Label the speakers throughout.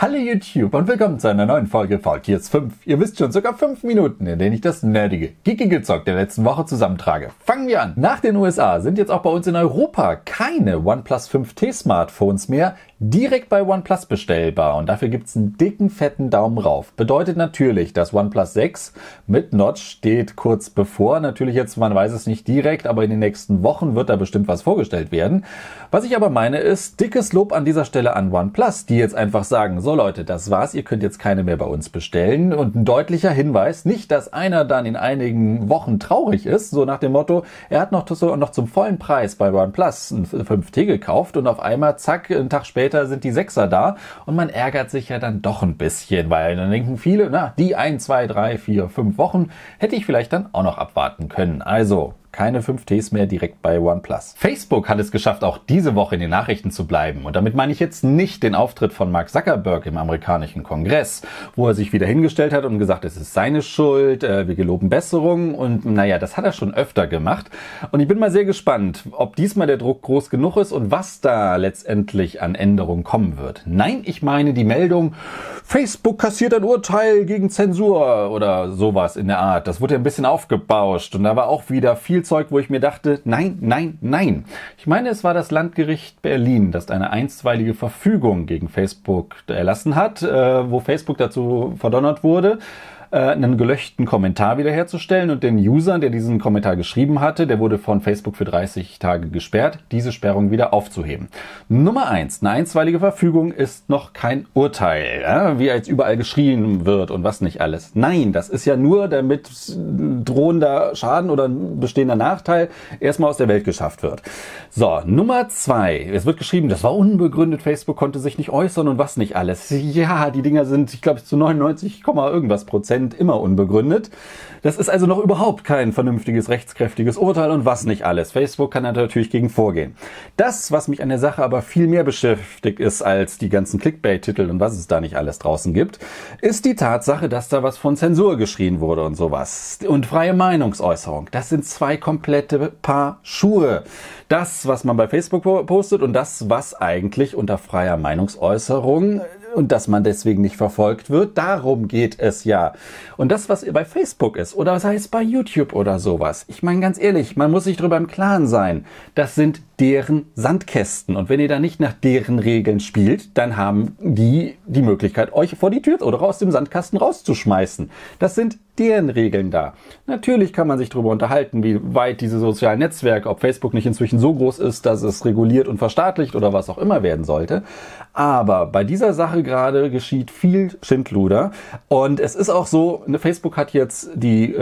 Speaker 1: Hallo YouTube und willkommen zu einer neuen Folge Faultiers 5. Ihr wisst schon, sogar 5 Minuten, in denen ich das nerdige, geekige Zeug der letzten Woche zusammentrage. Fangen wir an. Nach den USA sind jetzt auch bei uns in Europa keine OnePlus 5T Smartphones mehr direkt bei OnePlus bestellbar. Und dafür gibt's einen dicken, fetten Daumen rauf. Bedeutet natürlich, dass OnePlus 6 mit Notch steht kurz bevor. Natürlich jetzt, man weiß es nicht direkt, aber in den nächsten Wochen wird da bestimmt was vorgestellt werden. Was ich aber meine ist, dickes Lob an dieser Stelle an OnePlus, die jetzt einfach sagen, so Leute, das war's, ihr könnt jetzt keine mehr bei uns bestellen. Und ein deutlicher Hinweis, nicht, dass einer dann in einigen Wochen traurig ist, so nach dem Motto, er hat noch zum vollen Preis bei OnePlus ein 5T gekauft und auf einmal, zack, einen Tag später sind die 6er da und man ärgert sich ja dann doch ein bisschen, weil dann denken viele, na, die 1, 2, 3, 4, 5 Wochen hätte ich vielleicht dann auch noch abwarten können. Also keine 5Ts mehr direkt bei OnePlus. Facebook hat es geschafft, auch diese Woche in den Nachrichten zu bleiben. Und damit meine ich jetzt nicht den Auftritt von Mark Zuckerberg im amerikanischen Kongress, wo er sich wieder hingestellt hat und gesagt, es ist seine Schuld, wir geloben Besserung. Und naja, das hat er schon öfter gemacht. Und ich bin mal sehr gespannt, ob diesmal der Druck groß genug ist und was da letztendlich an Änderungen kommen wird. Nein, ich meine die Meldung, Facebook kassiert ein Urteil gegen Zensur oder sowas in der Art. Das wurde ja ein bisschen aufgebauscht und da war auch wieder viel Zeug, wo ich mir dachte, nein, nein, nein. Ich meine, es war das Landgericht Berlin, das eine einstweilige Verfügung gegen Facebook erlassen hat, wo Facebook dazu verdonnert wurde, einen gelöschten Kommentar wiederherzustellen und den User, der diesen Kommentar geschrieben hatte, der wurde von Facebook für 30 Tage gesperrt, diese Sperrung wieder aufzuheben. Nummer 1, eine einstweilige Verfügung ist noch kein Urteil, ja, wie jetzt überall geschrien wird und was nicht alles. Nein, das ist ja nur, damit drohender Schaden oder bestehender Nachteil erstmal aus der Welt geschafft wird. So, Nummer 2, es wird geschrieben, das war unbegründet, Facebook konnte sich nicht äußern und was nicht alles. Ja, die Dinger sind, ich glaube, zu 99, irgendwas Prozent immer unbegründet. Das ist also noch überhaupt kein vernünftiges, rechtskräftiges Urteil und was nicht alles. Facebook kann da natürlich gegen vorgehen. Das, was mich an der Sache aber viel mehr beschäftigt ist als die ganzen Clickbait-Titel und was es da nicht alles draußen gibt, ist die Tatsache, dass da was von Zensur geschrien wurde und sowas. Und freie Meinungsäußerung. Das sind zwei komplette Paar Schuhe. Das, was man bei Facebook postet und das, was eigentlich unter freier Meinungsäußerung und dass man deswegen nicht verfolgt wird, darum geht es ja. Und das, was bei Facebook ist, oder sei es bei YouTube oder sowas, ich meine ganz ehrlich, man muss sich darüber im Klaren sein, das sind deren Sandkästen. Und wenn ihr da nicht nach deren Regeln spielt, dann haben die Möglichkeit, euch vor die Tür oder aus dem Sandkasten rauszuschmeißen. Das sind deren Regeln da. Natürlich kann man sich darüber unterhalten, wie weit diese sozialen Netzwerke, ob Facebook nicht inzwischen so groß ist, dass es reguliert und verstaatlicht oder was auch immer werden sollte. Aber bei dieser Sache gerade geschieht viel Schindluder. Und es ist auch so, Facebook hat jetzt die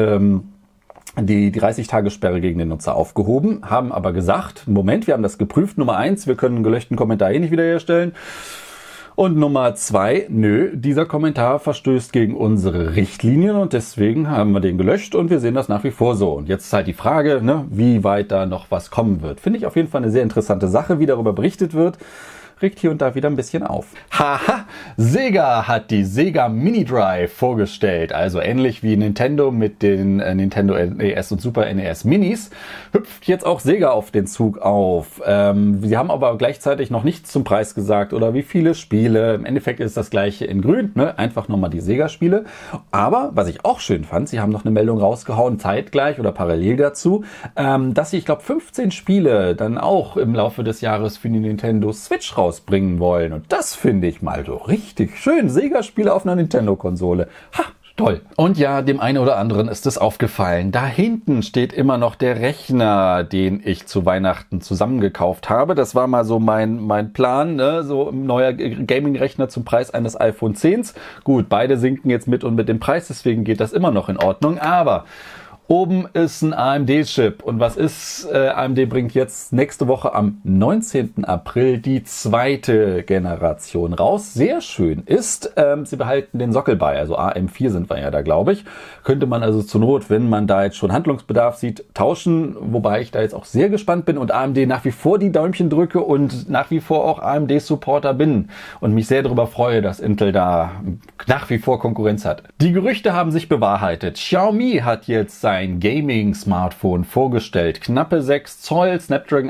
Speaker 1: 30-Tage-Sperre gegen den Nutzer aufgehoben, haben aber gesagt, Moment, wir haben das geprüft, Nummer 1, wir können einen gelöschten Kommentar nicht wiederherstellen. Und Nummer 2, nö, dieser Kommentar verstößt gegen unsere Richtlinien und deswegen haben wir den gelöscht und wir sehen das nach wie vor so. Und jetzt ist halt die Frage, wie weit da noch was kommen wird. Finde ich auf jeden Fall eine sehr interessante Sache, wie darüber berichtet wird. Regt hier und da wieder ein bisschen auf. Haha! Sega hat die Sega Mini Drive vorgestellt. Also ähnlich wie Nintendo mit den Nintendo NES und Super NES Minis hüpft jetzt auch Sega auf den Zug auf. Sie haben aber gleichzeitig noch nichts zum Preis gesagt oder wie viele Spiele. Im Endeffekt ist das gleiche in grün, einfach nochmal die Sega-Spiele. Aber, was ich auch schön fand, sie haben noch eine Meldung rausgehauen, zeitgleich oder parallel dazu, dass sie, ich glaube, 15 Spiele dann auch im Laufe des Jahres für die Nintendo Switch rausbringen wollen. Und das finde ich mal so richtig schön. Sega-Spiele auf einer Nintendo-Konsole. Ha! Toll. Und ja, dem einen oder anderen ist es aufgefallen. Da hinten steht immer noch der Rechner, den ich zu Weihnachten zusammengekauft habe. Das war mal so mein Plan, so ein neuer Gaming-Rechner zum Preis eines iPhone 10s. Gut, beide sinken jetzt mit und mit dem Preis, deswegen geht das immer noch in Ordnung. Aber oben ist ein AMD-Chip. Und was ist? AMD bringt jetzt nächste Woche am 19. April die zweite Generation raus. Sehr schön ist, sie behalten den Sockel bei. Also AM4 sind wir ja da, glaube ich. Könnte man also zur Not, wenn man da jetzt schon Handlungsbedarf sieht, tauschen. Wobei ich da jetzt auch sehr gespannt bin und AMD nach wie vor die Däumchen drücke und nach wie vor auch AMD-Supporter bin. Und mich sehr darüber freue, dass Intel da nach wie vor Konkurrenz hat. Die Gerüchte haben sich bewahrheitet. Xiaomi hat jetzt sein Gaming-Smartphone vorgestellt. Knappe 6 Zoll, Snapdragon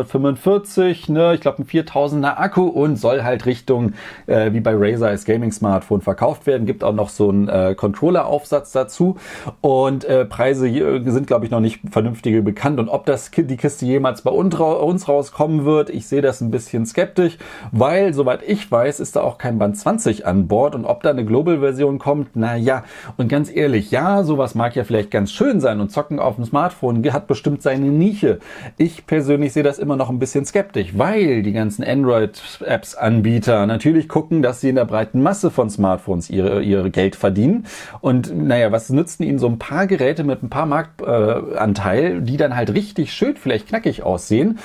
Speaker 1: 845, ich glaube ein 4000er Akku und soll halt Richtung, wie bei Razer als Gaming-Smartphone verkauft werden. Gibt auch noch so einen Controller-Aufsatz dazu und Preise sind, glaube ich, noch nicht vernünftige bekannt. Und ob die Kiste jemals bei uns rauskommen wird, ich sehe das ein bisschen skeptisch, weil, soweit ich weiß, ist da auch kein Band 20 an Bord und ob da eine Global-Version kommt, naja, und ganz ehrlich, ja, sowas mag ja vielleicht ganz schön sein und Zocken auf dem Smartphone hat bestimmt seine Nische. Ich persönlich sehe das immer noch ein bisschen skeptisch, weil die ganzen Android-Apps-Anbieter natürlich gucken, dass sie in der breiten Masse von Smartphones ihre Geld verdienen und naja, was nützen ihnen so ein paar Geräte mit ein paar Marktanteil, die dann halt richtig schön, vielleicht knackig aussehen.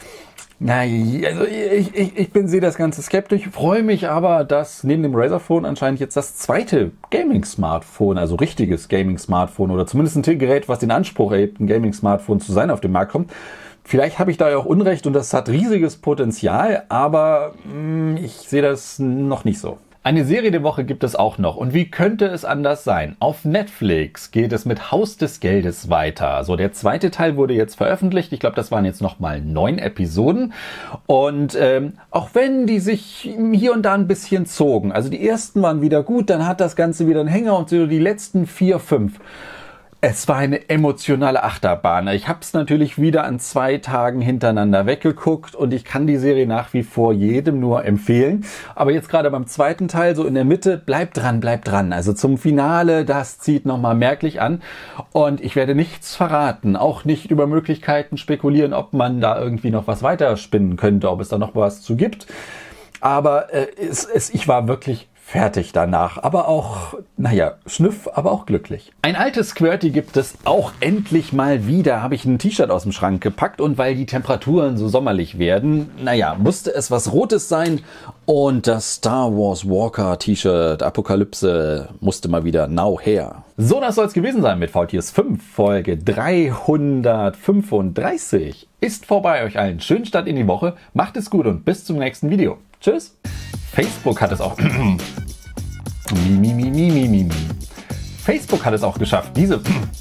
Speaker 1: Nein, also ich sehe das Ganze skeptisch, freue mich aber, dass neben dem Razer Phone anscheinend jetzt das zweite Gaming-Smartphone, also richtiges Gaming-Smartphone oder zumindest ein Gerät, was den Anspruch erhebt, ein Gaming-Smartphone zu sein, auf den Markt kommt. Vielleicht habe ich da ja auch Unrecht und das hat riesiges Potenzial, aber ich sehe das noch nicht so. Eine Serie der Woche gibt es auch noch. Und wie könnte es anders sein? Auf Netflix geht es mit Haus des Geldes weiter. So, der zweite Teil wurde jetzt veröffentlicht. Ich glaube, das waren jetzt nochmal 9 Episoden. Und auch wenn die sich hier und da ein bisschen zogen, also die ersten waren wieder gut, dann hat das Ganze wieder einen Hänger und so die letzten 4, 5. Es war eine emotionale Achterbahn. Ich habe es natürlich wieder an 2 Tagen hintereinander weggeguckt und ich kann die Serie nach wie vor jedem nur empfehlen. Aber jetzt gerade beim zweiten Teil, so in der Mitte, bleibt dran. Also zum Finale, das zieht nochmal merklich an. Und ich werde nichts verraten, auch nicht über Möglichkeiten spekulieren, ob man da irgendwie noch was weiterspinnen könnte, ob es da noch was zu gibt. Aber ich war wirklich fertig danach, aber auch, schnüff, aber auch glücklich. Ein altes Squirty gibt es auch endlich mal wieder, habe ich ein T-Shirt aus dem Schrank gepackt und weil die Temperaturen so sommerlich werden, musste es was Rotes sein und das Star Wars Walker T-Shirt Apokalypse musste mal wieder now her. So, das soll es gewesen sein mit VTS 5, Folge 335. Ist vorbei, euch allen schönen Start in die Woche, macht es gut und bis zum nächsten Video. Tschüss. Facebook hat es auch Facebook hat es auch geschafft, diese